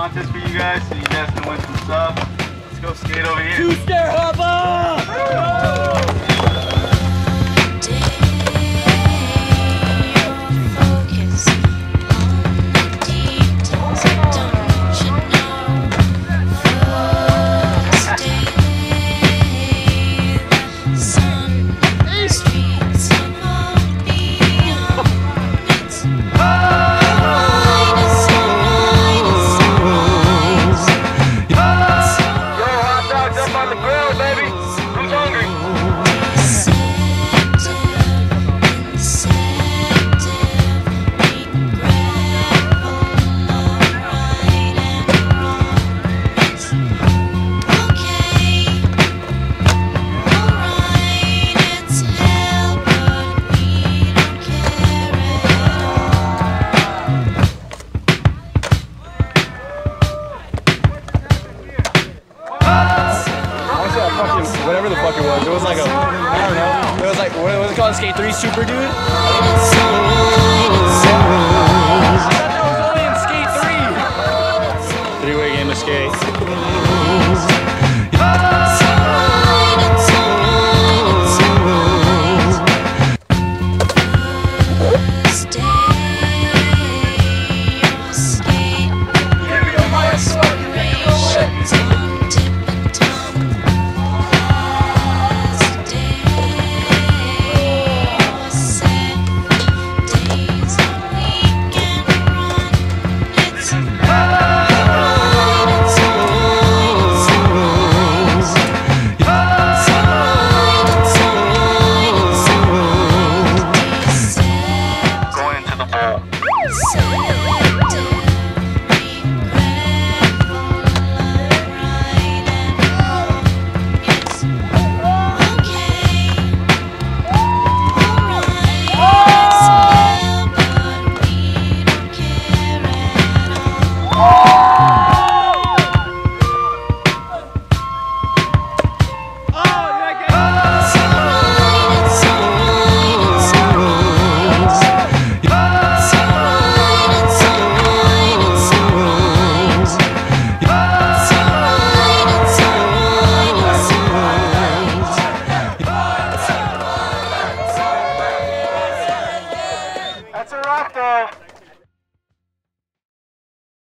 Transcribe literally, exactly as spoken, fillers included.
contest for you guys, so you guys can win some stuff. Let's go skate over here. Two-stair hopper! Whatever the fuck it was, it was like a, I don't know, it was like, what was it called, Skate three Super Dude? I thought that was only in Skate three! Three-way game of skate. Oh!